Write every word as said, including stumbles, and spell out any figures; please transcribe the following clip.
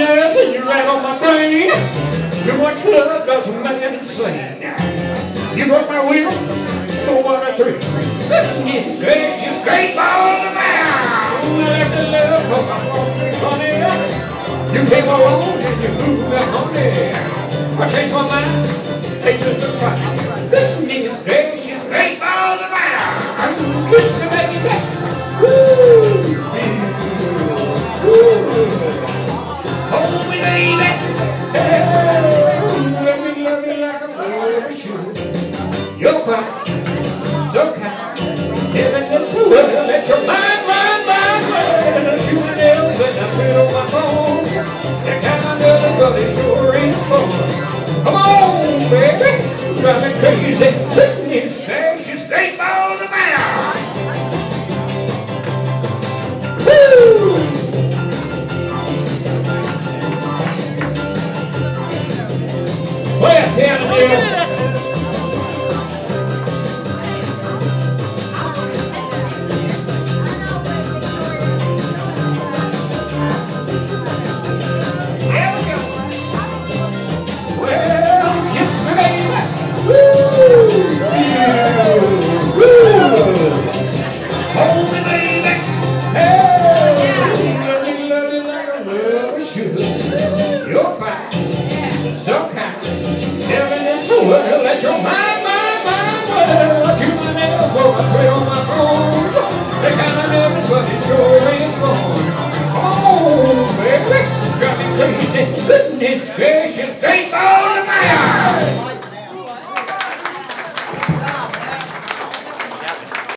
nuts and you ran on my brain. Too much love does a man insane. You broke my wheel, for what a thrill. It's gracious, great ball of mouth. I left the love, cause I'm lonely, honey. You came along and you moved me, honey. I changed my mind, they just a try. It's gracious.